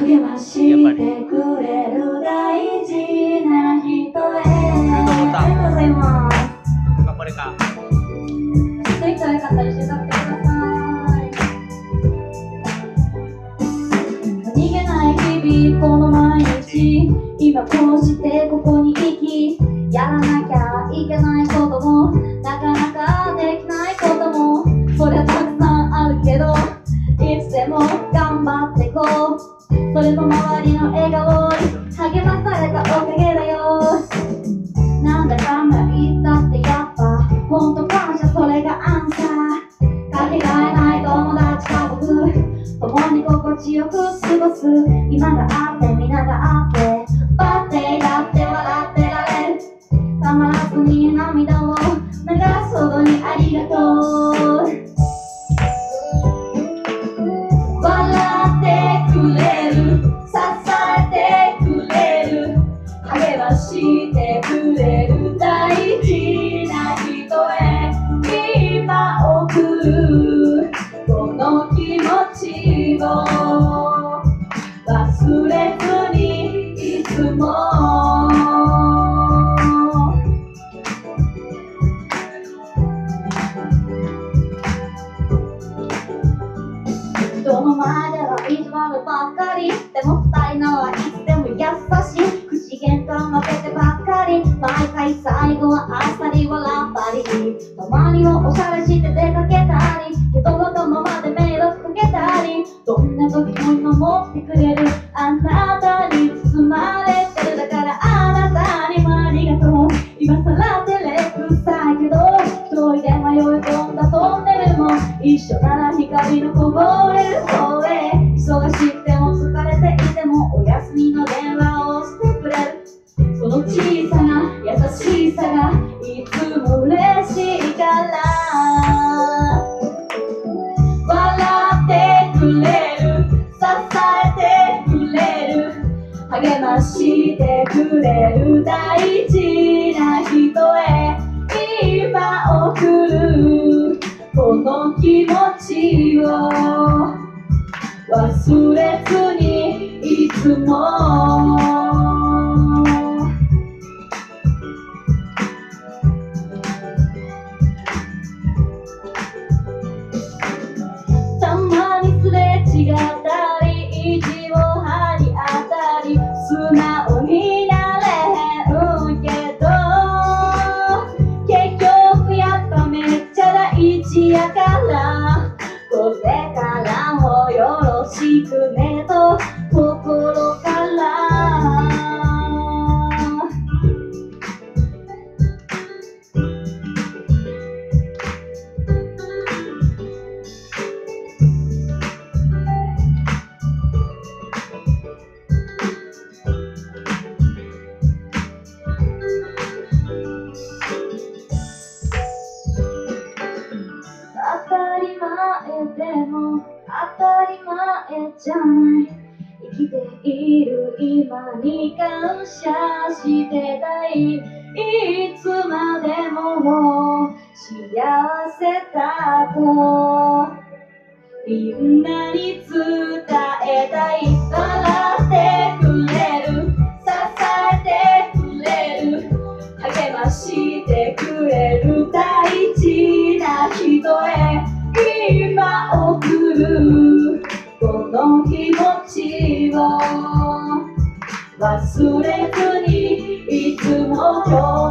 励ましてくれる大事な人へ。ありがとうございます。 今これか。 ちょっといつよかったら一緒に歌ってください。何気ない日々この毎日、今こうしてここに行き、やらなきゃいけないこともなかなかできないこともそりゃたくさんあるけど、いつでも頑張ってこう。それも周りの笑顔に励まされたおかげだよ。なんだかんだ言ったってやっぱほんと感謝、それがアンサー。かけがえない友達家族共に心地よく過ごす。今があって皆があってバッテリだって笑ってられる。たまらずに涙を流すほどにありがとう。笑ってくれる、支えてくれる、励ましてくれる大事な人へ今送るこの気持ちを忘れずにいつも。人の前では意地悪ばっかり、でも二人ならいつでも優しい。口喧嘩負けてばっかり、毎回最後はあっさり笑ったり、たまにはおしゃれして出かけたり、けどわがままで迷惑かけたり、どんな時も見守ってくれるあなたに包まれてる。だからあなたにもありがとう。今さら照れくさいけど一人で迷い込んだトンネルも一緒なら光のこぼれる方へ。忙しくても疲れていてもお休みの電話をしてくれる。その小さな優しさがいつも嬉しいから。笑ってくれる、支えてくれる、励ましてくれる大事な人へ今送るこの気持ちを忘れずにいつも。たまにすれ違ったり意地を張り当たり素直になれへんけど、結局やっぱめっちゃ大事やから、これからもよろしくねと心から。当たり前でも当たり前じゃない。生きている今に感謝してたい。いつまでも幸せだとみんなに伝えたい。笑ってくれる、支えてくれる、励ましてくれる大事な人へ今送るこの気持ちを忘れずにいつも今日